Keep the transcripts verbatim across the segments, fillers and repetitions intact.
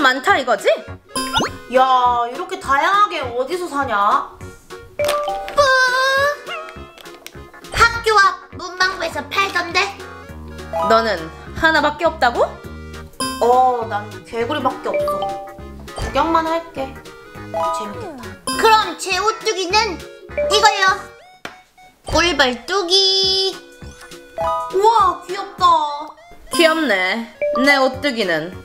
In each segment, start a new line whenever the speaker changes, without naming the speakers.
많다 이거지? 야, 이렇게 다양하게 어디서 사냐?
뿌! 학교 앞 문방구에서 팔던데?
너는 하나밖에 없다고?
어, 난 개구리밖에 없어. 구경만 할게. 재밌겠다.
그럼 제 오뚜기는 이거요. 꿀벌뚜기.
우와, 귀엽다.
귀엽네. 내 오뚜기는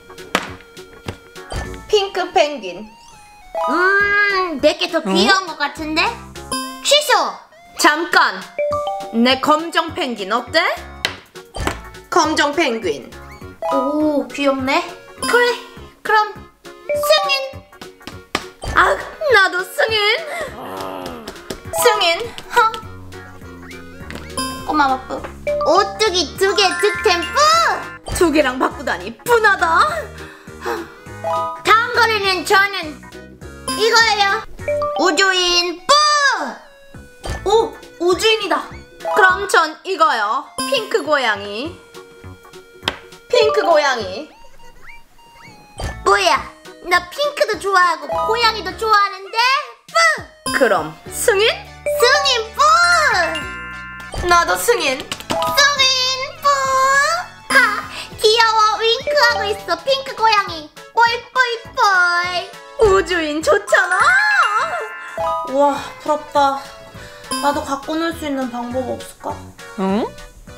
핑크 펭귄.
음, 내게 더 귀여운 것 같은데? 취소!
잠깐! 내 검정 펭귄 어때? 검정 펭귄.
오, 귀엽네.
그래, 그럼 승인!
아, 나도 승인. 승인. 하.
고마워, 뿌.
오뚜기 두 개 득템 뿌!
두 개랑 바꾸다니 분하다.
다음 거래는 저는 이거예요. 우주인 뿌!
오, 우주인이다.
그럼 전 이거요. 핑크 고양이. 핑크 고양이.
뭐야, 나 핑크도 좋아하고 고양이도 좋아하는데 뿌!
그럼 승인?
승인 뿌!
나도 승인.
승인 뿌! 하! 귀여워, 윙크하고 있어 핑크 고양이. 뽀이뽀이뽀이.
우주인 좋잖아.
우와, 부럽다. 나도 갖고 놀 수 있는 방법 없을까?
응?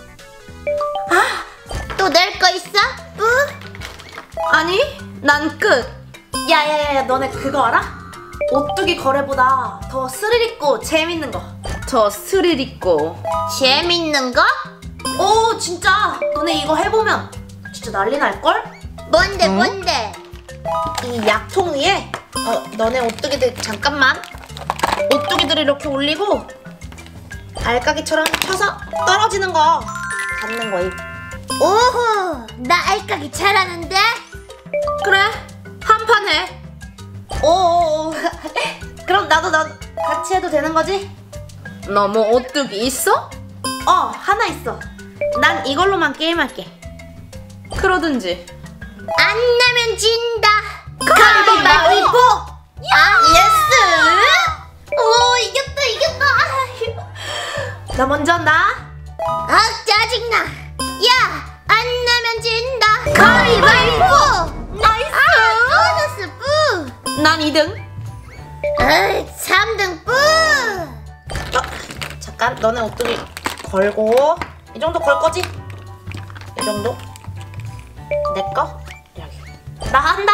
또 낼 거 있어? 뿌?
아니, 난 끝.
야야야, 너네 그거 알아? 오뚜기 거래보다 더 스릴 있고 재밌는 거.
더 스릴 있고.
재밌는 거?
오, 진짜. 너네 이거 해보면 진짜 난리 날걸?
뭔데 뭔데?
이 약통 위에 어, 너네 오뚜기들 잠깐만. 오뚜기들을 이렇게 올리고 알까기처럼 쳐서 떨어지는 거 잡는 거임.
오호, 나 알까기 잘하는데?
그래, 한 판 해.
오오오. 그럼 나도 나 같이 해도 되는 거지?
너 뭐 오뚜기 있어?
어, 하나 있어. 난 이걸로만 게임할게.
그러든지.
안 내면 진다.
가위바위보!
아,
예스!
오, 이겼다 이겼다.
나 먼저 한다.
아, 짜증나. 야, 안 내면 진다. 가위바위보.
나이스!
아, 보너스 뿌.
난 이 등.
에이, 삼 등 뿌.
어, 잠깐, 너네 오뚜기 걸고 이 정도 걸 거지? 이 정도? 내 거? 여기. 나 한다.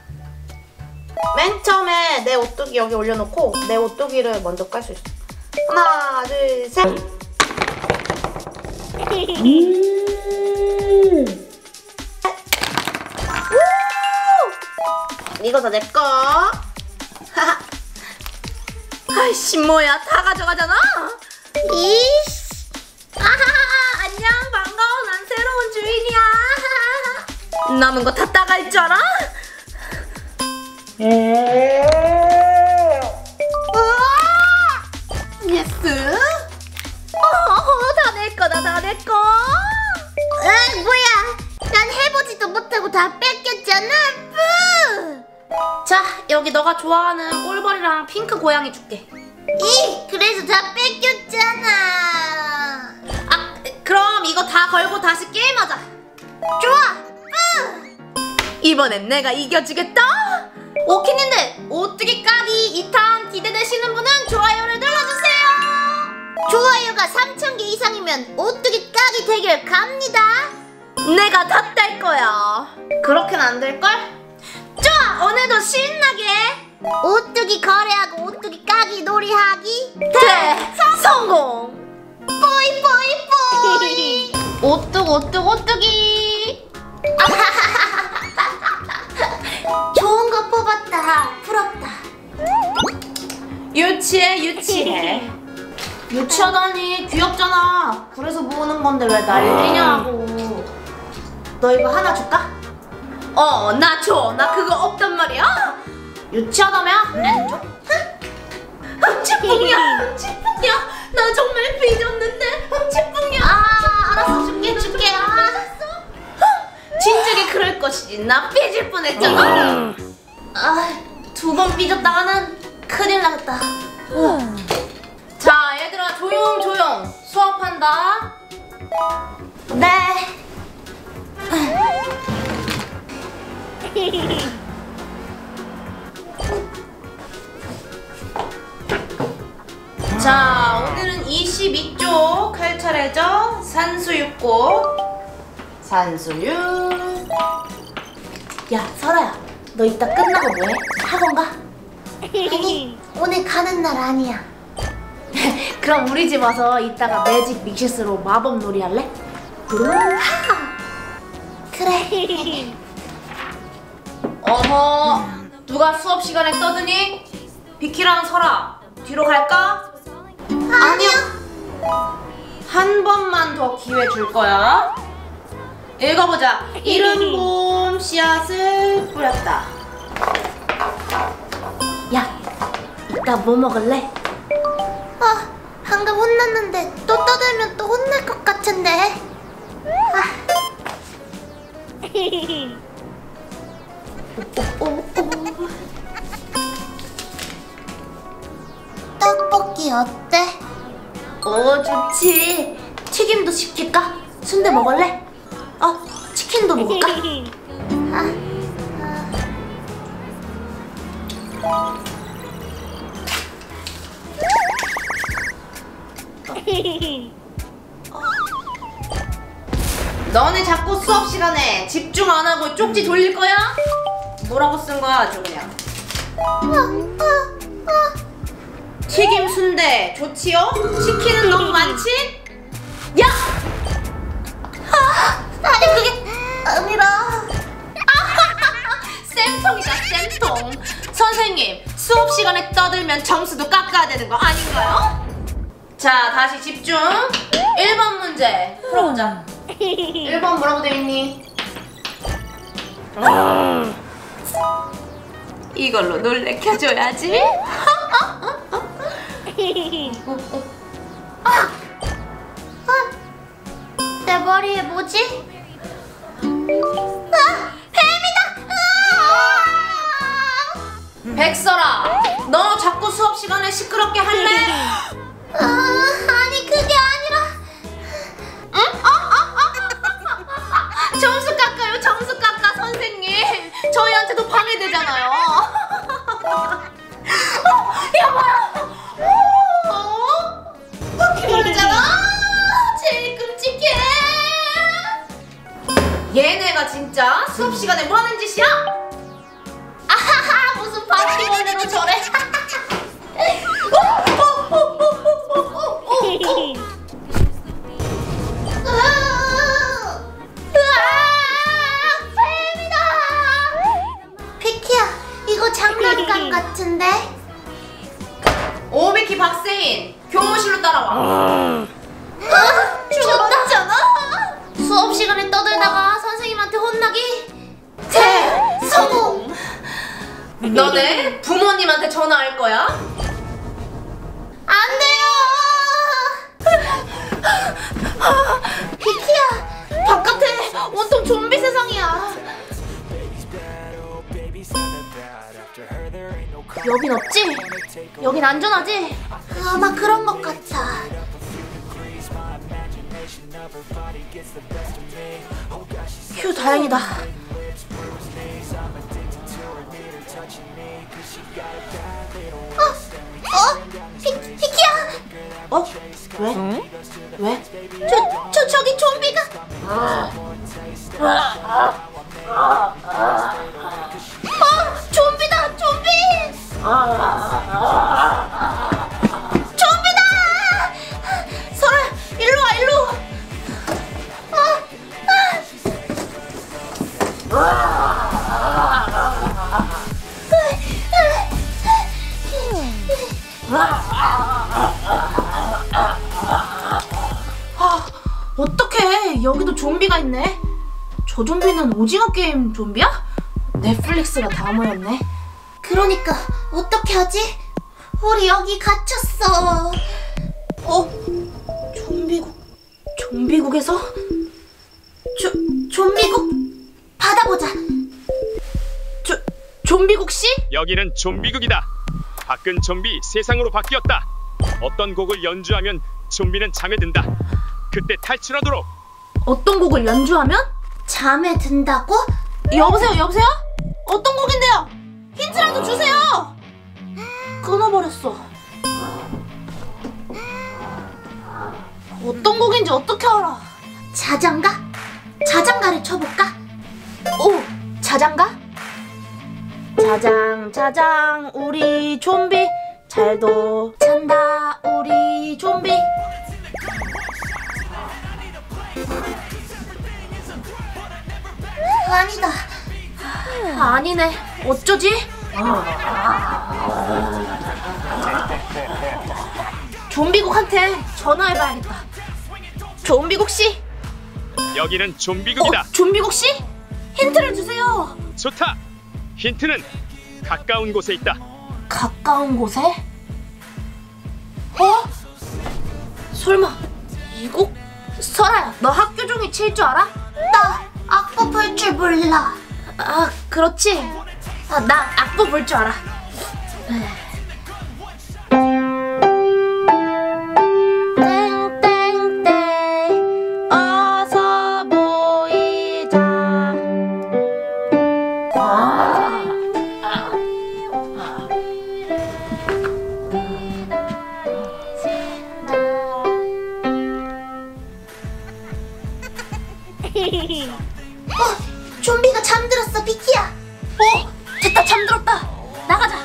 맨 처음에 내 오뚜기 여기 올려놓고 내 오뚜기를 먼저 깔 수 있어. 하나, 둘, 셋. 이거 다 내 거.
아이씨, 뭐야, 다 가져가잖아.
이씨.
아하하, 안녕, 반가워. 난 새로운 주인이야. 남은 거 다 따갈 줄 알아? 예스. 어, 다 내 거다, 다 내 거.
에, 뭐야? 난 해보지도 못하고 다 뺏겼잖아. 뿌.
자, 여기 너가 좋아하는 꿀벌이랑 핑크 고양이 줄게.
이, 그래서 다 뺏겼잖아.
아, 그럼 이거 다 걸고 다시 게임하자.
좋아. 뿌.
이번엔 내가 이겨주겠다.
오키님들, 오뚜기 까기 이 탄 기대되시는 분은 좋아요를 눌러주세요.
좋아요가 삼천 개 이상이면 오뚜기 까기 대결 갑니다.
내가 다 딸 거야.
그렇게는 안 될걸?
좋아, 오늘도 신나게 오뚜기 거래하고 오뚜기 까기 놀이하기
대 성공.
뽀이 뽀이 뽀이.
오뚜 오뚜 오뚜기.
좋은 거 뽑았다. 부럽다.
유치해, 유치해.
유치하다니, 귀엽잖아. 그래서 모으는 건데 왜 난리냐고. 너 이거 하나 줄까?
어, 나 줘. 나 그거 없단 말이야.
유치하다며? 안 줘?
흠칫뿡이야, 흠칫뿡이야. 나 정말 빚었는데 흠칫뿡이야.
아, 알았어. 줄게 줄게. 알았어.
진작에 그럴 것이. 씨, 나 삐질 뻔했잖아.
아, 두 번 삐졌다가는 큰일 나겠다.
자, 얘들아 조용 조용. 수업한다.
네.
자, 오늘은 이십이 쪽 할 차례죠. 산수유고. 산수유.
야, 설아야, 너 이따 끝나고 뭐해? 학원 가? 아니, 오늘 가는 날 아니야. 그럼 우리 집 와서 이따가 매직 믹시스로 마법 놀이 할래? 그래.
어허, 누가 수업 시간에 떠드니? 비키랑 설아, 뒤로 갈까?
아니요.
한 번만 더 기회 줄 거야. 읽어보자. 이른 봄 씨앗을 뿌렸다.
야, 이따 뭐 먹을래? 아, 방금 혼났는데 또 떠들면 또 혼날 것 같은데. 아. 오, 오, 오. 떡볶이 어때? 오, 좋지. 튀김도 시킬까? 순대 먹을래? 어, 치킨도 먹을까? 아, 아.
너네 자꾸 수업 시간에 집중 안 하고 쪽지 돌릴 거야? 뭐라고 쓴 거야 아주 그냥. 튀김 순대 좋지요? 치킨은 너무 많지? 야!
아, 아니 그게 아니라.
쌤통이다 쌤통. 선생님 수업 시간에 떠들면 점수도 깎아야 되는 거 아닌가요? 자 다시 집중. 일 번 문제 풀어보자. 일 번 뭐라고 돼 있니? 이걸로 놀래켜줘야지.
아, 아, 내 머리에 뭐지? 아, 뱀이다! 아!
백설아, 너 자꾸 수업 시간에 시끄럽게 할래?
아, 아니 그게 아니라.
응? 어? 어? 어? 점수 깎아요, 점수 깎아 선생님. 저희한테도 방해되잖아요. 야 뭐야? 어? 기다리잖아. 제일 끔찍해. 얘네가 진짜 수업 시간에 뭐 하는 짓이야?
아하하, 무슨 바퀴벌레로 저래. 장난감 같은데?
오비키 박세인 교무실로 따라와.
아, 죽었잖아. 수업 시간에 떠들다가 선생님한테 혼나기 대성공.
너네 부모님한테 전화할 거야?
안 돼요. 비키야, 바깥에 온통 좀비 세상이야. 여긴 없지? 여긴 안전하지? 아마 그런 것 같아. 휴, 다행이다. 어? 어? 비, 비키야!
어? 왜? 응? 왜?
저, 저, 저기 좀비가! 어! 좀비다! 좀비! 좀비다! 설아, 일로 와, 일로!
아, 어떡해. 여기도 좀비가 있네. 저 좀비는 오징어 게임 좀비야? 넷플릭스가 다 모였네.
그러니까 어떻게 하지? 우리 여기 갇혔어.
어? 좀비국? 좀비국에서?
조, 좀비국? 받아보자.
여기는 좀비극이다. 밖은 좀비 세상으로 바뀌었다. 어떤 곡을 연주하면 좀비는 잠에 든다. 그때 탈출하도록.
어떤 곡을 연주하면?
잠에 든다고?
여보세요, 여보세요? 어떤 곡인데요? 힌트라도 주세요. 끊어버렸어. 어떤 곡인지 어떻게 알아?
자장가? 자장가를 쳐볼까?
오, 자장가? 자장 자장 우리 좀비 잘도 잔다 우리 좀비.
아니다.
아니네. 어쩌지? 좀비국한테 전화해봐야겠다. 좀비국씨?
여기는 좀비극이다.
어, 좀비국씨? 힌트를 주세요.
좋다. 힌트는 가까운 곳에 있다.
가까운 곳에? 어? 설마 이곡? 설아야, 너 학교 종이 칠 줄 알아?
나 악보 볼 줄 몰라.
아, 그렇지. 아, 나 악보 볼 줄 알아. 땡땡땡 어서 모이자. 아.
어, 좀비가 잠들었어, 비키야.
어, 됐다. 잠들었다. 나가자.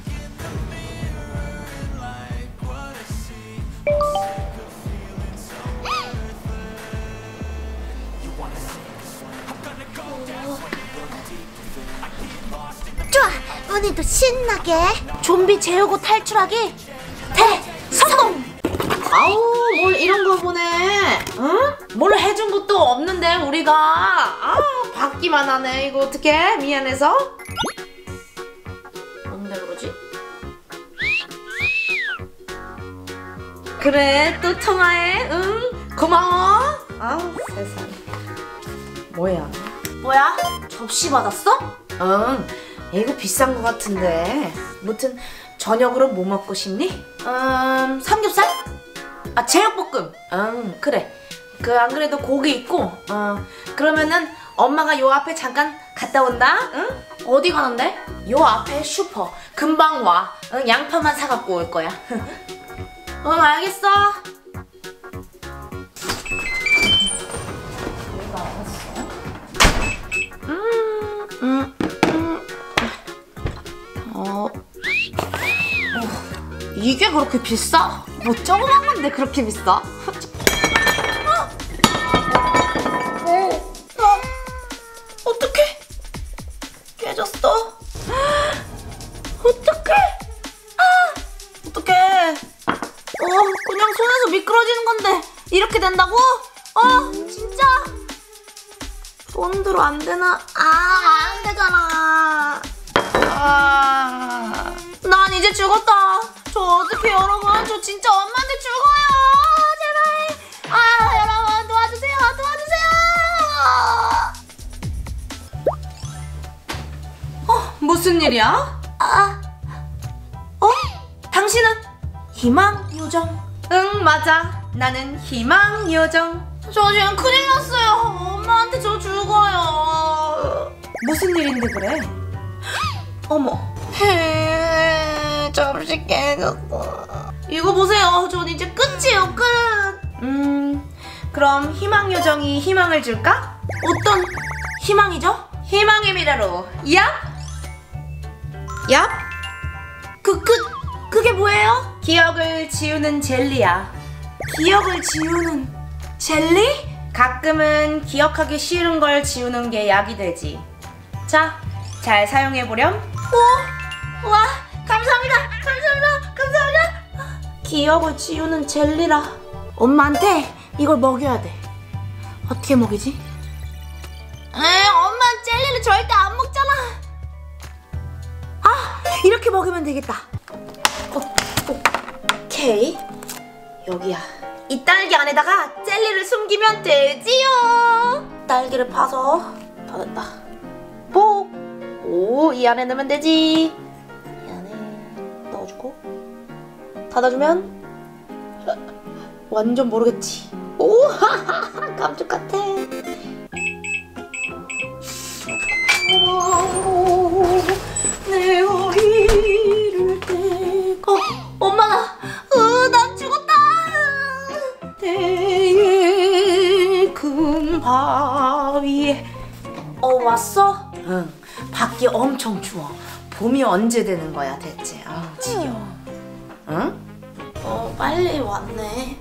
좋아, 오늘도 신나게.
좀비 재우고 탈출하기 대성공! 아우, 뭘 이런 걸 보내. 응? 뭘 해준 것도 없는데 우리가. 아, 받기만 하네. 이거 어떡해? 미안해서. 뭔데 그러지? 그래, 또 통화해. 응, 고마워. 아우, 세상에. 뭐야? 뭐야? 접시 받았어? 응. 이거 비싼 거 같은데. 무튼 저녁으로 뭐 먹고 싶니? 음, 삼겹살? 아, 제육볶음. 응, 그래. 그 안 그래도 고기 있고. 어, 그러면은 엄마가 요 앞에 잠깐 갔다 온다. 응? 어디 가는데? 요 앞에 슈퍼. 금방 와. 응, 양파만 사갖고 올 거야. 응, 알겠어. 음, 음, 음. 어. 어, 이게 그렇게 비싸? 뭐 조그만 건데 그렇게 비싸? 어, 어, 어떡해? 깨졌어? 어떡해? 아, 어떡해? 어, 그냥 손에서 미끄러지는 건데 이렇게 된다고? 어, 진짜? 돈으로 안 되나? 아, 안 되잖아. 아, 난 이제 죽었다. 저 어떡해, 여러분. 저 진짜 엄마한테 죽어요. 제발. 아, 여러분 도와주세요. 도와주세요. 어, 무슨 일이야? 아, 어? 당신은 희망요정. 응, 맞아. 나는 희망요정. 저 지금 큰일 났어요. 엄마한테 저 죽어요. 무슨 일인데 그래? 어머. 헤, 접시 깨졌어. 이거 보세요. 전 이제 끝이에요, 끝. 음, 그럼 희망요정이 희망을 줄까? 어떤 희망이죠? 희망의 미래로. 얍? 얍? 그, 그, 그게 뭐예요? 기억을 지우는 젤리야. 기억을 지우는 젤리? 가끔은 기억하기 싫은 걸 지우는 게 약이 되지. 자, 잘 사용해보렴. 오, 와, 감사합니다. 감사합니다. 감사합니다. 기억을 지우는 젤리라. 엄마한테 이걸 먹여야 돼. 어떻게 먹이지? 에이, 엄마 젤리를 절대 안 먹잖아. 아, 이렇게 먹으면 되겠다. 어, 오케이. 여기야. 이 딸기 안에다가 젤리를 숨기면 되지요. 딸기를 파서 다 됐다. 뽁. 오, 이 안에 넣으면 되지.
닫아주면 완전 모르겠지. 오, 깜짝 같아. 내가 이럴 때. 어, 엄마, 으, 난 죽었다. 대에 큰 바위에. 어, 왔어? 응. 밖이 엄청 추워. 봄이 언제 되는 거야 대체? 아, 지겨워. 응? 어, 빨리 왔네.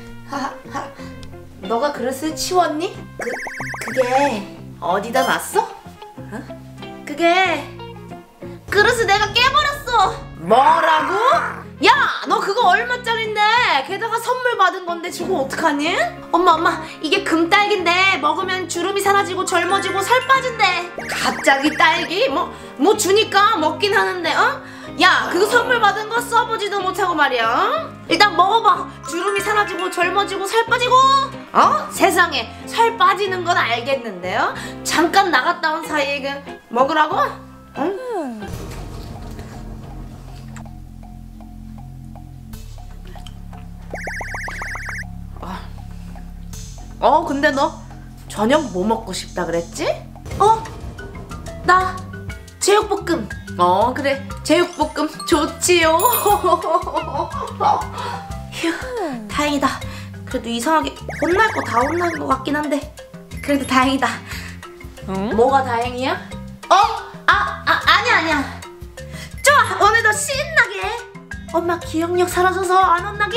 너가 그릇을 치웠니? 그, 그게 어디다 놨어? 응? 그게 그릇을 내가 깨버렸어. 뭐라고? 야, 너 그거 얼마짜린데? 게다가 선물 받은 건데 주고 어떡하니? 엄마, 엄마, 이게 금딸기인데 먹으면 주름이 사라지고 젊어지고 살 빠진대. 갑자기 딸기? 뭐, 뭐 주니까 먹긴 하는데, 어? 야, 그거 선물 받은 거 써보지도 못하고 말이야. 어? 일단 먹어봐. 주름이 사라지고 젊어지고 살 빠지고. 어? 세상에 살 빠지는 건 알겠는데요? 잠깐 나갔다 온 사이에 그 먹으라고? 응? 어, 근데 너 저녁 뭐 먹고 싶다 그랬지? 어? 나 제육볶음. 어, 그래, 제육볶음 좋지요. 휴, 다행이다. 그래도 이상하게 혼날 거 다 혼난 거 같긴 한데 그래도 다행이다. 응? 뭐가 다행이야? 어? 아, 아, 아니야 아니야. 좋아, 오늘도 신나게 엄마 기억력 사라져서 안 혼나기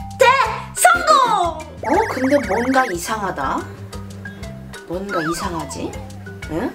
대성공! 어? 근데 뭔가 이상하다. 뭔가 이상하지? 응?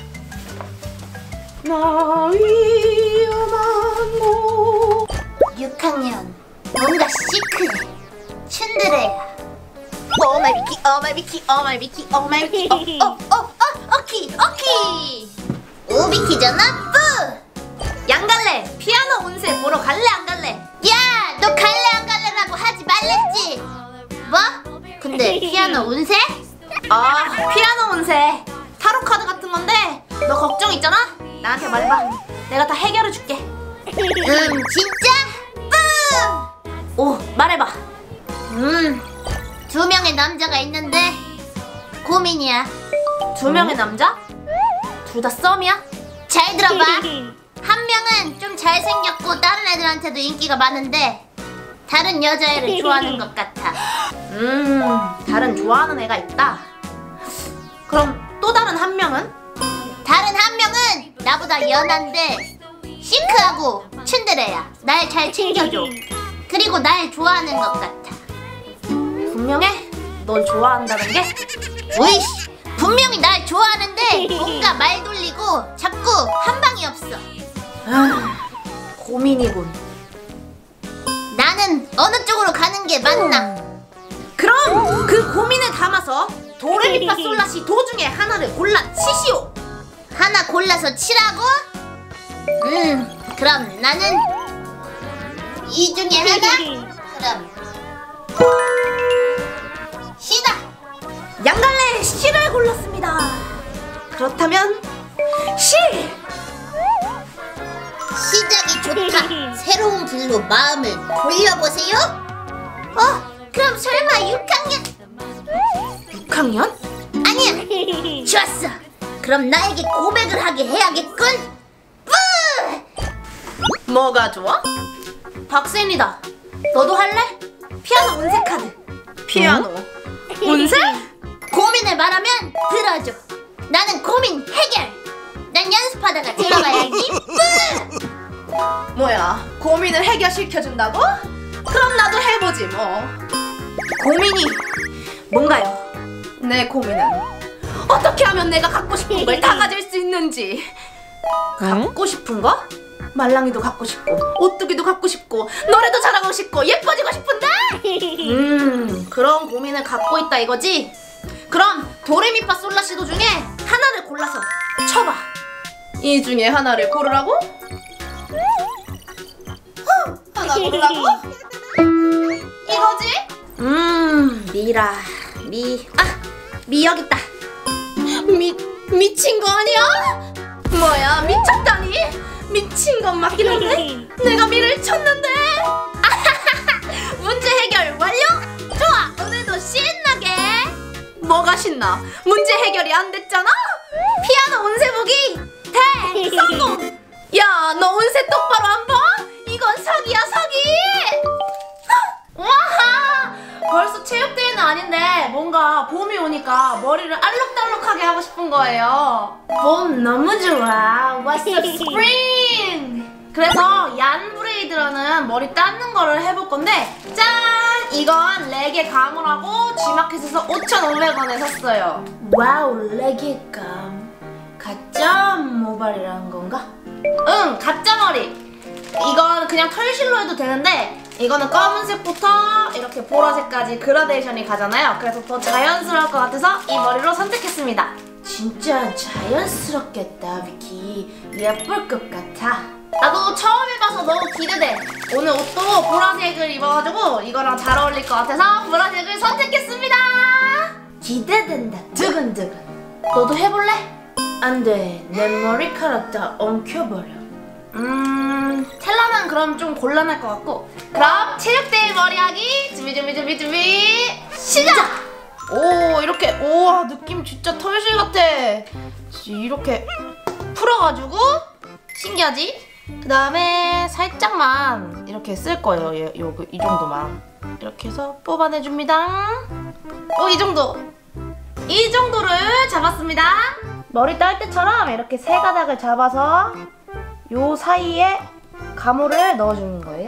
나 위험한 곳.
육 학년 뭔가 시크해. 츤드레야.
오마이 비키, 오마이 비키, 오마이 비키, 오마이 비키. 어, 어, 어, 어, 오키, 오키.
오비키잖아. 뿌!
양갈래, 피아노 운세 보러 갈래 안 갈래?
야, 너 갈래 안 갈래라고 하지 말랬지. 뭐? 근데 피아노 운세?
아, 피아노 운세. 타로 카드 같은 건데 너 걱정 있잖아? 나한테 말해봐. 내가 다 해결해 줄게.
음, 진짜? 뿌!
오, 말해봐.
음, 두 명의 남자가 있는데 고민이야.
두 명의 남자? 둘 다 썸이야?
잘 들어봐. 한 명은 좀 잘생겼고 다른 애들한테도 인기가 많은데 다른 여자애를 좋아하는 것 같아.
음, 다른 좋아하는 애가 있다. 그럼 또 다른 한 명은?
다른 한 명은 나보다 연한데 시크하고 츤드레야. 날 잘 챙겨줘. 그리고 날 좋아하는 것 같아.
분명해? 널 좋아한다는 게?
으이씨, 분명히 날 좋아하는데 뭔가 말 돌리고 자꾸 한 방이 없어.
아, 고민이군.
나는 어느 쪽으로 가는 게 맞나?
그럼 그 고민을 담아서 도레미파솔라시 도 중에 하나를 골라 치시오.
하나 골라서 치라고? 음, 그럼 나는 이 중에 하나? 그럼 시다.
양갈래 시를 골랐습니다. 그렇다면 시!
시작이 좋다. 새로운 길로 마음을 돌려보세요. 어? 그럼 설마 육 학년?
육 학년?
아니야. 좋았어. 그럼 나에게 고백을 하게 해야겠군. 뿌!
뭐가 좋아? 박세인이다. 너도 할래? 피아노 운세 카드. 피아노 운세?
고민을 말하면 들어줘. 나는 고민 해결. 난 연습하다가 들어가야지. 뿌!
뭐야, 고민을 해결시켜준다고? 그럼 나도 해보지 뭐. 고민이 뭔가요? 내 고민은 어떻게 하면 내가 갖고 싶은 걸 다 가질 수 있는지. 갖고 싶은 거? 말랑이도 갖고 싶고 오뚜기도 갖고 싶고 노래도 잘하고 싶고 예뻐지고 싶은데? 음, 그런 고민을 갖고 있다 이거지? 그럼 도레미파솔라시도 중에 하나를 골라서 쳐봐. 이 중에 하나를 고르라고? 어, 하나 고르라고? 이거지? 음, 미라, 미, 아, 미 여기 있다. 미, 미친 거 아니야? 뭐야, 미쳤다니? 미친 건 맞긴 한데 내가 미를 쳤는데. 아하하, 문제 해결 완료? 좋아, 오늘도 신나게. 뭐가 신나? 문제 해결이 안 됐잖아? 피아노 운세 보기 대성공! 야, 너 운세 똑바로 안 봐? 이건 사기야, 사기! 와! 벌써 체육대회는 아닌데 뭔가 봄이 오니까 머리를 알록달록하게 하고 싶은 거예요. 봄 너무 좋아. What's up, spring? 그래서 얀 브레이드라는 머리 닦는 거를 해볼 건데, 짠! 이건 레게 감으라고 G마켓에서 오천오백 원에 샀어요. 와우, 레게 감. 가짜 모발이라는 건가? 응, 가짜 머리. 이건 그냥 털실로 해도 되는데 이거는 검은색부터 이렇게 보라색까지 그라데이션이 가잖아요. 그래서 더 자연스러울 것 같아서 이 머리로 선택했습니다. 진짜 자연스럽겠다, 비키. 예쁠 것 같아. 나도 처음 해봐서 너무 기대돼. 오늘 옷도 보라색을 입어가지고 이거랑 잘 어울릴 것 같아서 보라색을 선택했습니다. 기대된다, 두근두근. 너도 해볼래? 안 돼, 내 머리카락 다 엉켜버려. 음... 텔라는 그럼 좀 곤란할 것 같고, 그럼 체육대회 머리하기 준비 준비 준비 준비 시작! 오, 이렇게. 우와, 느낌 진짜 털실 같아. 이렇게 풀어가지고, 신기하지? 그 다음에 살짝만 이렇게 쓸 거예요. 요, 요, 이 정도만 이렇게 해서 뽑아내줍니다. 오, 이 정도. 이 정도를 잡았습니다. 머리 딸 때처럼 이렇게 세 가닥을 잡아서 요 사이에 가물을 넣어주는 거예요.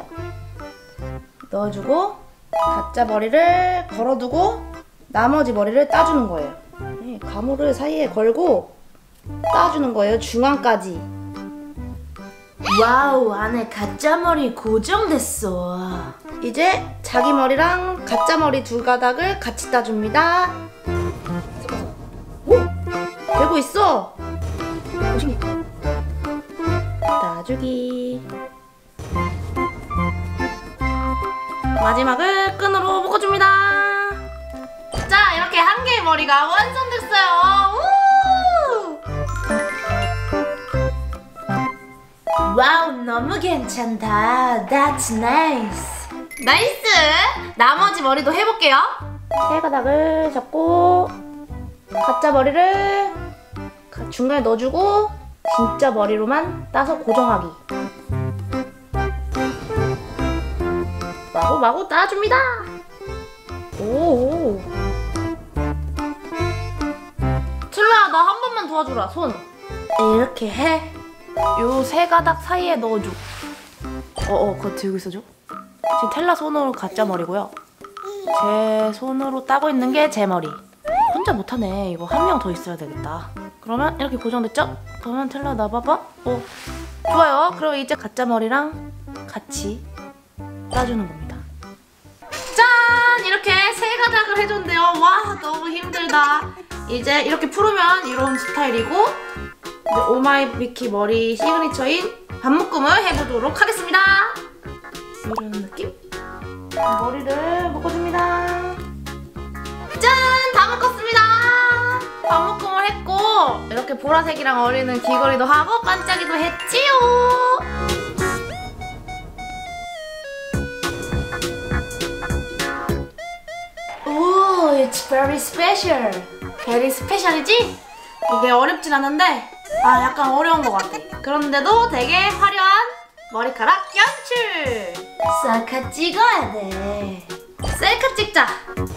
넣어주고 가짜 머리를 걸어두고 나머지 머리를 따주는 거예요. 네, 가물을 사이에 걸고 따주는 거예요. 중앙까지. 와우, 안에 가짜 머리 고정됐어. 이제 자기 머리랑 가짜 머리 두 가닥을 같이 따줍니다. 오! 되고 있어. 따주기. 마지막을 끈으로 묶어줍니다. 자, 이렇게 한 개의 머리가 완성됐어요. 우! 와우, 너무 괜찮다. That's nice. 나이스! 나머지 머리도 해볼게요. 세 가닥을 잡고 가짜 머리를 중간에 넣어주고 진짜 머리로만 따서 고정하기. 마구 마구 따줍니다. 오. 툴라, 나 한 번만 도와주라. 손. 이렇게 해. 요 세 가닥 사이에 넣어줘. 어어, 그거 들고 있어줘. 지금 텔라 손으로 가짜 머리고요. 제 손으로 따고 있는 게 제 머리. 혼자 못하네. 이거 한 명 더 있어야 되겠다. 그러면 이렇게 고정됐죠? 그러면 텔라 나봐봐. 오, 좋아요. 그럼 이제 가짜 머리랑 같이 따주는 겁니다. 짠! 이렇게 세 가닥을 해줬는데요. 와, 너무 힘들다. 이제 이렇게 풀으면 이런 스타일이고, 이제 오마이 비키 머리 시그니처인 반묶음을 해보도록 하겠습니다. 이런 느낌? 머리를 묶어줍니다. 짠! 다 묶었습니다. 반묶음을 했고 이렇게 보라색이랑 어울리는 귀걸이도 하고 반짝이도 했지요. 오, it's very special. very special이지? 이게 어렵진 않은데 아, 약간 어려운 것 같아. 그런데도 되게 화려한 머리카락 연출! 셀카 찍어야 돼. 셀카 찍자!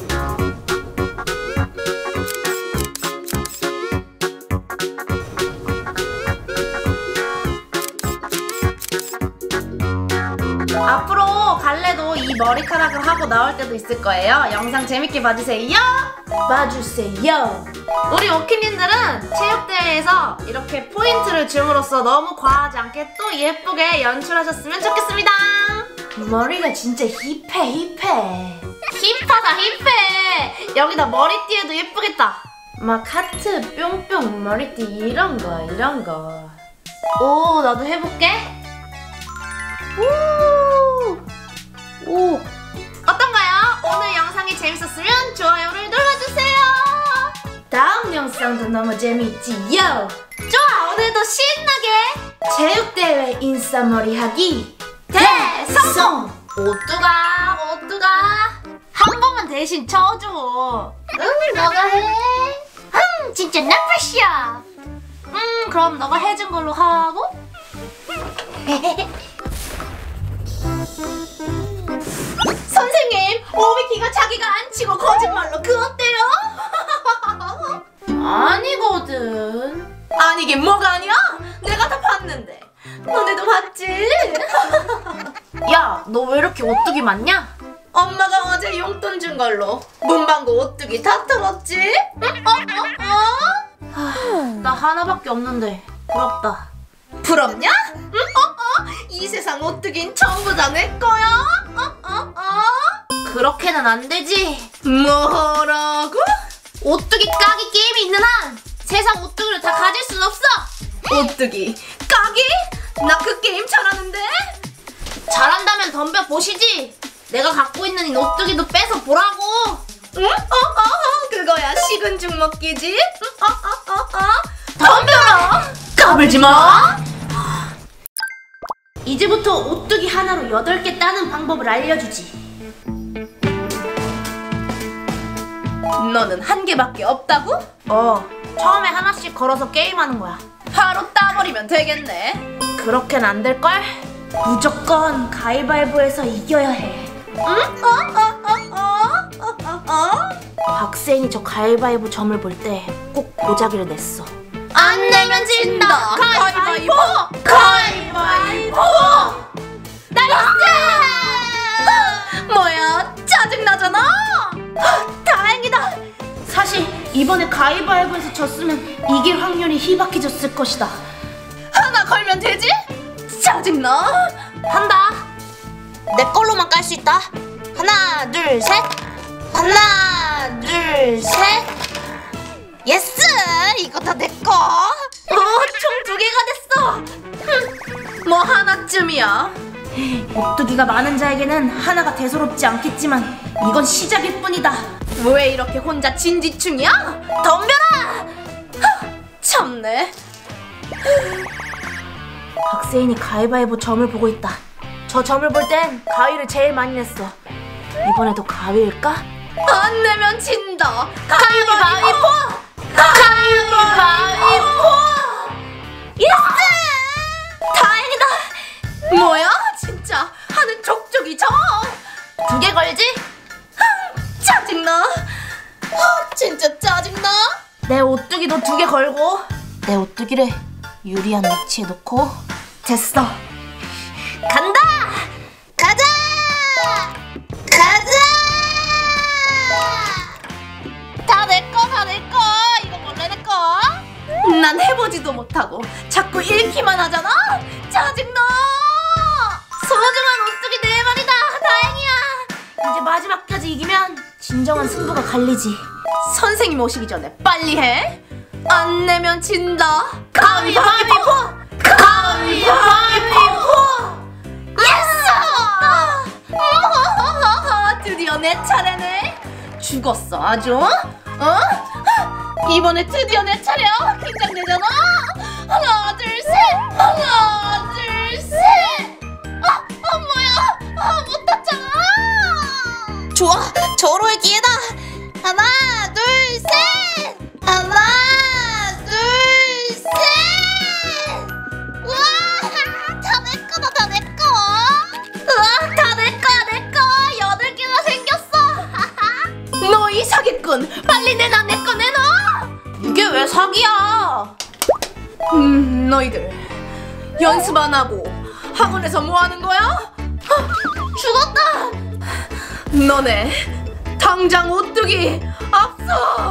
앞으로 갈래도 이 머리카락을 하고 나올 때도 있을 거예요. 영상 재밌게 봐주세요. 봐주세요. 우리 오키님들은 체육대회에서 이렇게 포인트를 줌으로써 너무 과하지 않게 또 예쁘게 연출하셨으면 좋겠습니다. 머리가 진짜 힙해 힙해. 힙하다 힙해. 여기다 머리띠에도 예쁘겠다. 막 하트 뿅뿅 머리띠 이런 거 이런 거. 오, 나도 해볼게. 오, 오. 어떤가요? 오늘 영상이 재밌었으면 좋아요를 눌러주세요. 다음 영상도 너무 재밌지요? 좋아, 오늘도 신나게 체육대회 인싸머리 하기 대성공!
오뚜가 오뚜가 한 번만 대신 쳐줘.
응, 너가 해. 응, 진짜 나쁘시야.
음 그럼 너가 해준 걸로 하고. 선생님, 오비키가 자기가 안 치고 거짓말로 그 어때요? 아니거든. 아니긴 뭐가 아니야? 내가 다 봤는데. 너네도 봤지? 야, 너 왜 이렇게 오뚜기 많냐? 엄마가 어제 용돈 준 걸로 문방구 오뚜기 다 털었지? 어? 어? 어? 하, 나 하나밖에 없는데 부럽다. 부럽냐? 응? 어? 어? 이 세상 오뚜기는 전부 다 내 거야? 어? 어? 어? 그렇게는 안 되지. 뭐라고? 오뚜기 까기 게임이 있는 한 세상 오뚜기를 다 가질 순 없어. 오뚜기 까기? 나 그 게임 잘하는데? 잘한다면 덤벼 보시지. 내가 갖고 있는 이 오뚜기도 뺏어 보라고. 응? 어? 어? 어? 그거야 식은 죽 먹기지? 어? 어? 어? 어? 덤벼라. 까불지 마. 이제부터 오뚜기 하나로 여덟 개 따는 방법을 알려주지. 너는 한 개밖에 없다고? 어, 처음에 하나씩 걸어서 게임하는 거야. 바로 따버리면 되겠네. 그렇게는 안 될걸? 무조건 가위바위보에서 이겨야 해. 응? 어? 어? 어? 어? 어? 어? 어? 박세인이 저 가위바위보 점을 볼 때 꼭 보자기를 냈어. 안 내면 진다! 가위바위보! 가위바위보! 나이스! 뭐야, 짜증나잖아? 다행이다! 사실 이번에 가위바위보에서 졌으면 이길 확률이 희박해졌을 것이다. 하나 걸면 되지? 짜증나! 한다! 내 걸로만 깔 수 있다. 하나, 둘, 셋! 하나, 둘, 셋! 예스! 이거 다 내 거! 오, 총 두 개가 됐어! 뭐 하나쯤이야. 오뚜기가 많은 자에게는 하나가 대수롭지 않겠지만 이건 시작일 뿐이다. 왜 이렇게 혼자 진지충이야? 덤벼라! 참네. 박세인이 가위바위보 점을 보고 있다. 저 점을 볼 땐 가위를 제일 많이 냈어. 이번에도 가위일까? 안 내면 진다. 가위바위보! 가위바위보! 예스! 다행이다. 뭐야? 진짜 하는 족족이 져. 두 개 걸지? 짜증나. 진짜 짜증나. 내 오뚜기도 두 개 걸고 내 오뚜기를 유리한 위치에 놓고 됐어. 간다! 가자! 가자! 다 내 거, 다 내 거. 이거 원래 내 거. 난 해보지도 못하고 자꾸 잃기만 하잖아. 짜증나. 소중한 오뚜기 네 마리다. 다행이야. 이제 마지막까지 이기면 진정한 승부가 갈리지. 선생님 오시기 전에 빨리 해. 안 내면 진다. 가위바위보! 가위바위보! 예스! 드디어 내 차례네. 죽었어 아주. 어? 이번에 드디어 내 차례야. 긴장되잖아. 하나 둘 셋. 하나 둘 셋. 아, 아 뭐야? 아, 못 탔잖아. 좋아, 절호의 기회다. 하나 둘 셋. 하나 둘 셋. 우와, 다 내 거다, 다 내 거. 우와, 다 내 거야, 내 거. 여덟 개나 생겼어. 너 이 사기꾼, 빨리 내놔, 내 거 내놔. 이게 왜 사기야? 음, 너희들 연습 안 하고 학원에서 뭐 하는 거야? 죽었다. 너네 당장 오뚜기 앞서.